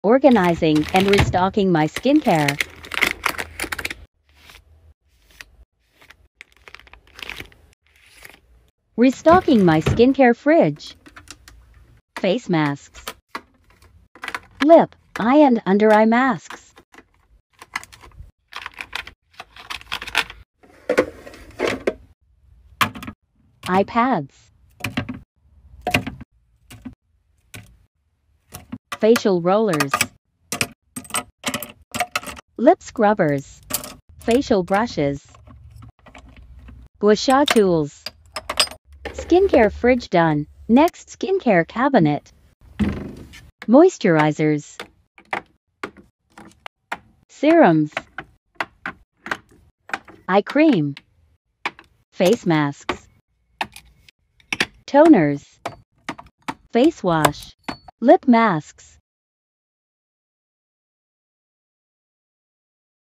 Organizing and restocking my skincare. Restocking my skincare fridge. Face masks. Lip, eye and under eye masks. Eye pads. Facial rollers. Lip scrubbers. Facial brushes. Gua sha tools. Skincare fridge done. Next, skincare cabinet. Moisturizers. Serums. Eye cream. Face masks. Toners. Face wash. Lip masks.